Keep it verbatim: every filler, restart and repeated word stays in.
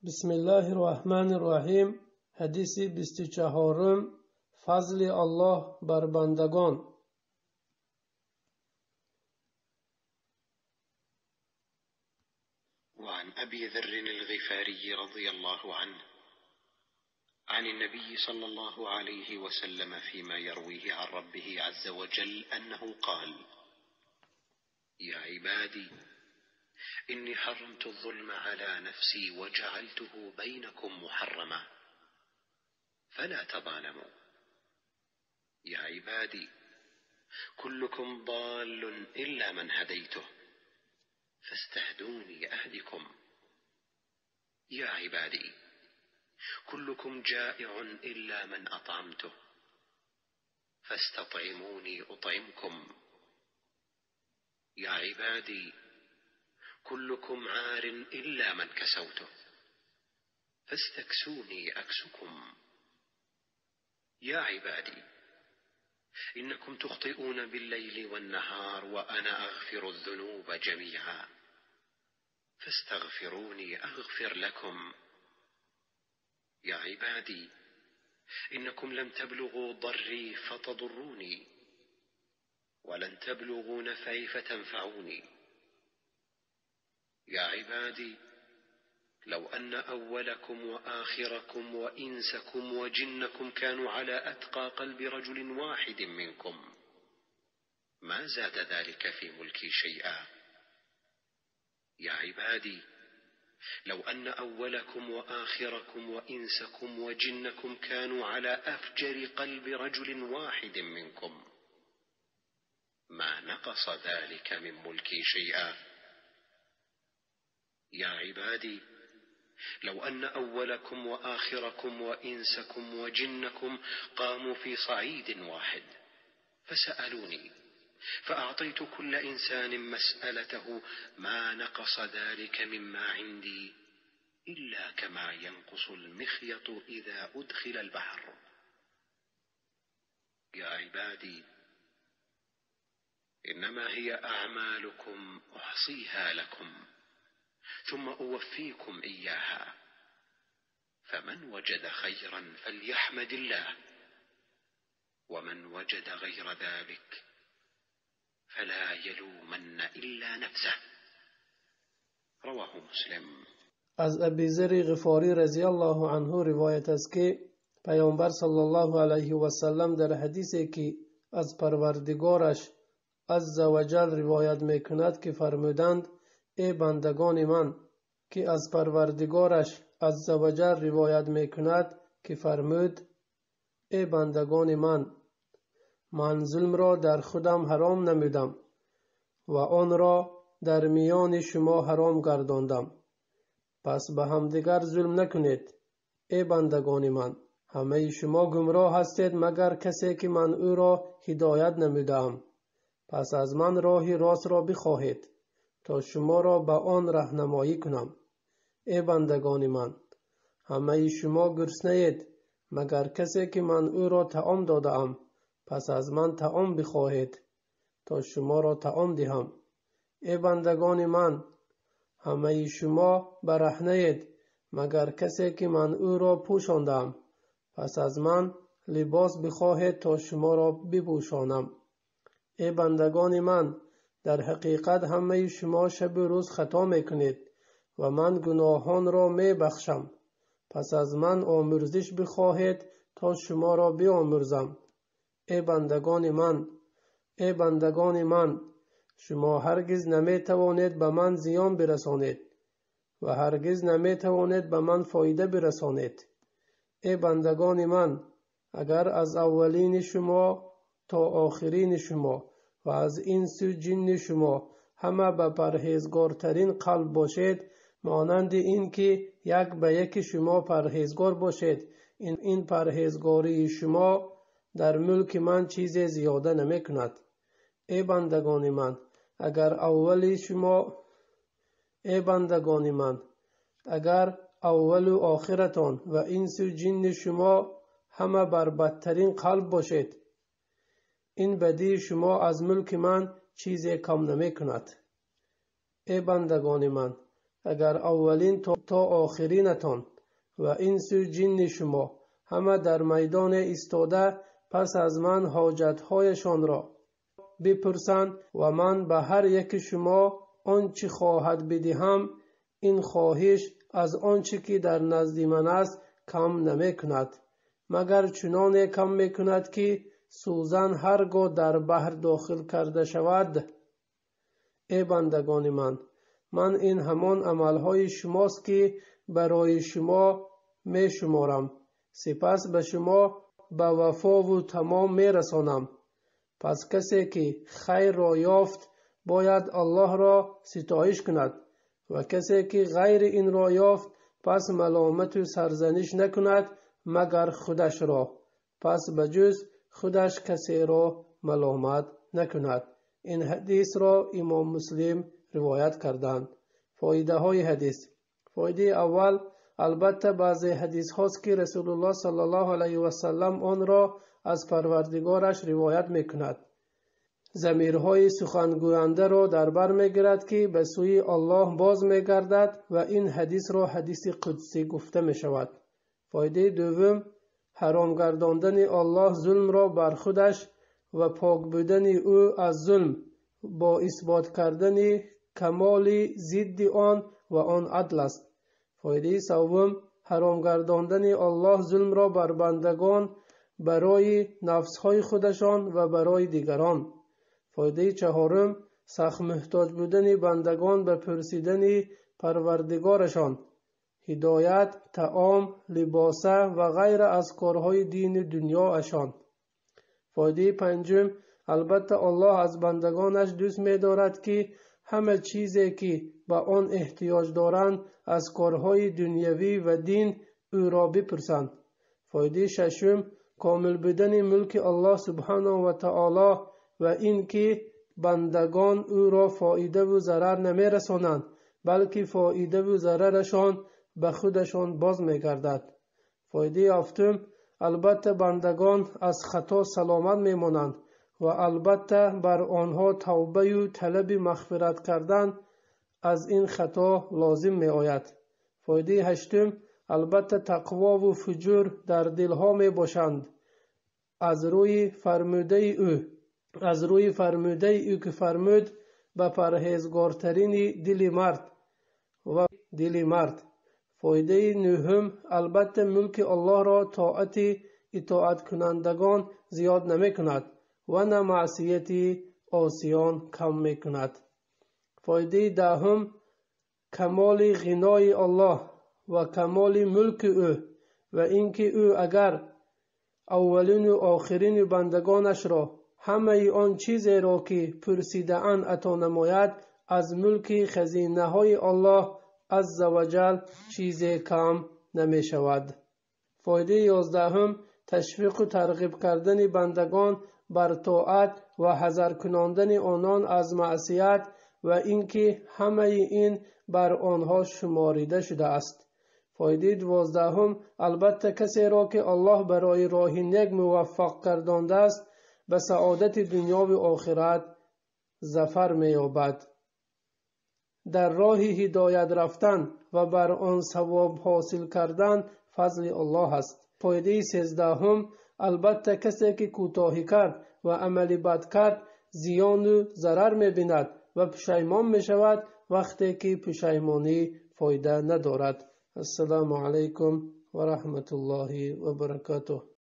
بسم الله الرحمن الرحیم. حدیث بیست و چهارم. فضل الله بر بندگان. وعن أبي ذر الغفاري رضي الله عنه عن النبي صلى الله عليه وسلم فيما يرويه عن ربه عز وجل أنه قال: يا عبادي إني حرمت الظلم على نفسي وجعلته بينكم محرما فلا تظالموا. يا عبادي كلكم ضال إلا من هديته فاستهدوني أهدكم. يا عبادي كلكم جائع إلا من أطعمته فاستطعموني أطعمكم. يا عبادي كلكم عار إلا من كسوته فاستكسوني أكسكم. يا عبادي إنكم تخطئون بالليل والنهار وأنا أغفر الذنوب جميعا فاستغفروني أغفر لكم. يا عبادي إنكم لم تبلغوا ضري فتضروني ولن تبلغوا نفعي فتنفعوني. يا عبادي لو أن أولكم وآخركم وإنسكم وجنكم كانوا على أتقى قلب رجل واحد منكم ما زاد ذلك في ملكي شيئا. يا عبادي لو أن أولكم وآخركم وإنسكم وجنكم كانوا على أفجر قلب رجل واحد منكم ما نقص ذلك من ملكي شيئا. يا عبادي لو أن أولكم وآخركم وإنسكم وجنكم قاموا في صعيد واحد فسألوني فأعطيت كل إنسان مسألته ما نقص ذلك مما عندي إلا كما ينقص المخيط إذا أدخل البحر. يا عبادي إنما هي أعمالكم أحصيها لكم ثم أوفيكم إياها فمن وجد خيرا فليحمد الله ومن وجد غير ذلك فلا يلومن إلا نفسه. رواه مسلم. از ابی ذر غفاری رضی الله عنه روایت است که پیامبر صلی الله علیه و سلم در حدیثی که از پروردگارش عز و جل روایت میکند که فرمودند: ای بندگان من، که از پروردگارش عز و جل روایت میکند که فرمود: ای بندگان من، من ظلم را در خودم حرام نمودم و آن را در میان شما حرام گرداندم، پس به همدیگر ظلم نکنید. ای بندگان من، همه شما گمراه هستید مگر کسی که من او را هدایت نمودم، پس از من راه راست را بخواهید تا شما را به آن راهنمایی کنم. ای بندگان من، همه شما گرسنه اید مگر کسی که من او را طعام دادم، پس از من طعام بخواهید تا شما را طعام دهم. ای بندگان من، همه شما برهنه اید مگر کسی که من او را پوشاندم، پس از من لباس بخواهید تا شما را بپوشانم. ای بندگان من، در حقیقت همه شما شب و روز خطا میکنید و من گناهان را میبخشم، پس از من آمرزش بخواهید تا شما را بیامرزم. ای بندگان من، ای بندگان من، شما هرگز نمیتوانید به من زیان برسانید و هرگز نمیتوانید به من فایده برسانید. ای بندگان من، اگر از اولین شما تا آخرین شما و از انس و جن شما همه به پرهیزگارترین قلب باشید، مانند این که یک به یک شما پرهیزگار باشید، این, این پرهیزگاری شما در ملک من چیز زیاده نمی کند. ای بندگان من، اگر اول شما ای بندگان من اگر اول و آخرتان و انس و جن شما همه بر بدترین قلب باشید، این بدی شما از ملک من چیز کم نمی کند. ای بندگان من، اگر اولین تا, تا آخرینتان و انس و جن شما همه در میدان ایستاده پس از من حاجتهایشان را بپرسند و من به هر یک شما آنچه خواهد بدهم، این خواهش از آنچه که در نزد من است کم نمی کند، مگر چنان کم می کند که سوزن هرگاه در بحر داخل کرده شود. ای بندگان من، من این همان عملهای شماست که برای شما می شمارم، سپس به شما به وفا و تمام می رسانم. پس کسی که خیر را یافت باید الله را ستایش کند و کسی که غیر این را یافت پس ملامت و سرزنش نکند مگر خودش را، پس بجز خودش کسی را ملامت نکند. این حدیث را امام مسلم روایت کردند. فایده های حدیث: فایده اول، البته بعضی حدیث هاست که رسول الله صلی الله علیه و سلم آن را از پروردگارش روایت میکند. ضمیرهای سخنگوینده را در بر میگیرد که به سوی الله باز میگردد و این حدیث را حدیث قدسی گفته می شود. فایده دوم، حرام گرداندن الله ظلم را بر خودش و پاک بودن او از ظلم با اثبات کردن کمال ضد آن و آن عدل است. فایده سوم، حرام گرداندن الله ظلم را بر بندگان برای نفسهای خودشان و برای دیگران. فایده چهارم، سخت محتاج بودن بندگان به پرسیدن پروردگارشان، هدایت، طعام، لباسه و غیر از کارهای دین دنیا اشان. فایده پنجم، البته الله از بندگانش دوست می دارد که همه چیزی که به آن احتیاج دارند از کارهای دنیوی و دین او را بپرسند. فایده ششم، کامل بودن ملک الله سبحانه و تعالی و این که بندگان او را فایده و ضرر نمی رسانند بلکه فایده و ضررشان به خودشان باز می گردد. فایده هفتم، البته بندگان از خطا سلامت می مانند و البته بر آنها توبه و طلب مغفرت کردن از این خطا لازم می آید. فایده هشتم، البته تقوا و فجور در دلها می باشند از روی فرموده او از روی فرموده او که فرمود به پرهیزگارترین دل مرد و دل مرد. فایده نهم، البته ملک الله را طاعت اطاعت کنندگان زیاد نمی کند و نه معصیت عاصیان کم می کند. فایده دهم، کمال غنای الله و کمال ملک او و اینکه او اگر اولین و آخرین بندگانش را همه آن چیزی را که پرسیده اند عطا نماید، از ملک خزینه های الله عز و جل چیزی کم نمی شود. فایده یازدهم، تشویق و ترغیب کردن بندگان بر طاعت و حذر کناندن آنان از معصیت و اینکه همه این بر آنها شماریده شده است. فایده دوازدهم، البته کسی را که الله برای راه نیک موفق گردانده است به سعادت دنیا و آخرت ظفر می یابد. در راه هدایت رفتن و بر آن ثواب حاصل کردن فضل الله است. فایده سیزدهم، البته کسی که کوتاهی کرد و عملی بد کرد زیان و ضرر می بیند و پشیمان می شود وقتی که پشیمانی فایده ندارد. السلام علیکم و رحمت الله و برکاته.